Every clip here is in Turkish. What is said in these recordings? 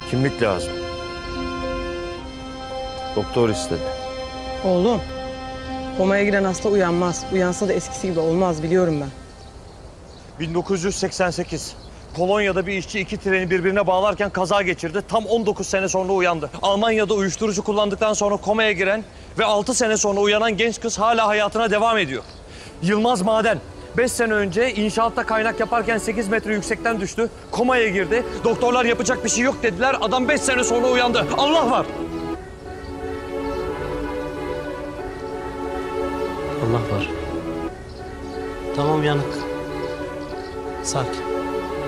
Kimlik lazım. Doktor istedi. Oğlum, komaya giren hasta uyanmaz. Uyansa da eskisi gibi olmaz, biliyorum ben. 1988. Polonya'da bir işçi iki treni birbirine bağlarken kaza geçirdi. Tam 19 sene sonra uyandı. Almanya'da uyuşturucu kullandıktan sonra komaya giren ve 6 sene sonra uyanan genç kız hala hayatına devam ediyor. Yılmaz Maden. 5 sene önce inşaatta kaynak yaparken 8 metre yüksekten düştü. Komaya girdi. Doktorlar yapacak bir şey yok dediler. Adam 5 sene sonra uyandı. Allah var. Allah var. Tamam yanık. Sakin.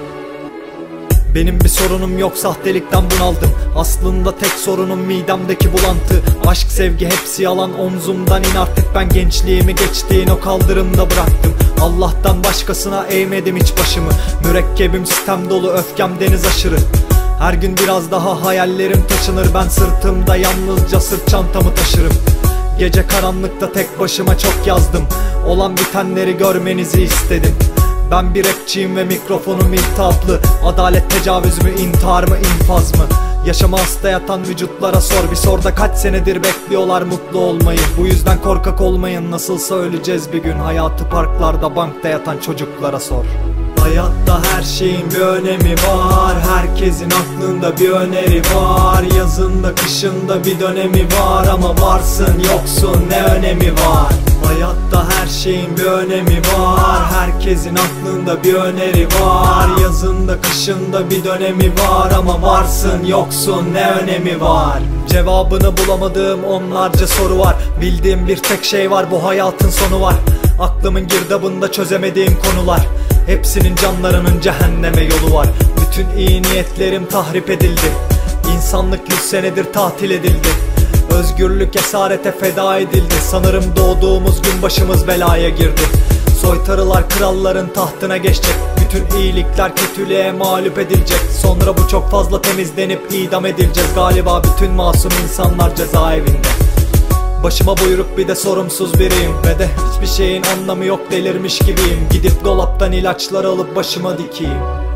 Benim bir sorunum yok, sahtelikten bunaldım. Aslında tek sorunum midemdeki bulantı. Aşk, sevgi hepsi yalan, omzumdan in artık. Ben gençliğimi geçtiğin o kaldırımda bıraktım. Allah'tan başkasına eğmedim hiç başımı. Mürekkebim sistem dolu, öfkem deniz aşırı. Her gün biraz daha hayallerim taşınır. Ben sırtımda yalnızca sırt çantamı taşırım. Gece karanlıkta tek başıma çok yazdım. Olan bitenleri görmenizi istedim. Ben bir rapçiyim ve mikrofonum iltihaplı. Adalet tecavüz mü, intihar mı, infaz mı? Yaşama hasta yatan vücutlara sor. Bir sor da kaç senedir bekliyorlar mutlu olmayı. Bu yüzden korkak olmayın, nasılsa öleceğiz bir gün. Hayatı parklarda, bankta yatan çocuklara sor. Hayatta her şeyin bir önemi var. Herkesin aklında bir öneri var. Yazında kışında bir dönemi var. Ama varsın yoksun ne önemi var? Hayatta her şeyin bir önemi var. Herkesin aklında bir öneri var. Yazında kışında bir dönemi var. Ama varsın yoksun ne önemi var? Cevabını bulamadığım onlarca soru var. Bildiğim bir tek şey var, bu hayatın sonu var. Aklımın girdabında çözemediğim konular. Hepsinin canlarının cehenneme yolu var. Bütün iyi niyetlerim tahrip edildi. İnsanlık 100 senedir tatil edildi. Özgürlük esarete feda edildi. Sanırım doğduğumuz gün başımız belaya girdi. Soytarılar kralların tahtına geçecek. Bütün iyilikler kötülüğe mağlup edilecek. Sonra bu çok fazla temizlenip idam edileceğiz. Galiba bütün masum insanlar cezaevinde. Başıma buyruk bir de sorumsuz biriyim. Ve de hiçbir şeyin anlamı yok, delirmiş gibiyim. Gidip dolaptan ilaçlar alıp başıma dikeyim.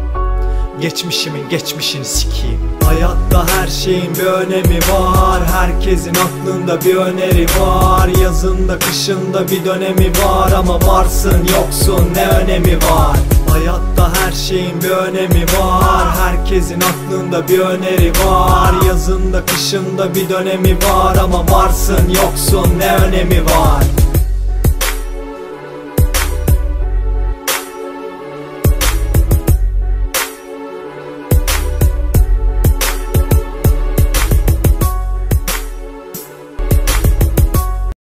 Geçmişimin geçmişini sikeyim. Hayatta her şeyin bir önemi var. Herkesin aklında bir öneri var. Yazında kışında bir dönemi var. Ama varsın yoksun ne önemi var? Hayatta her şeyin bir önemi var. Herkesin aklında bir öneri var. Yazında kışında bir dönemi var. Ama varsın yoksun ne önemi var?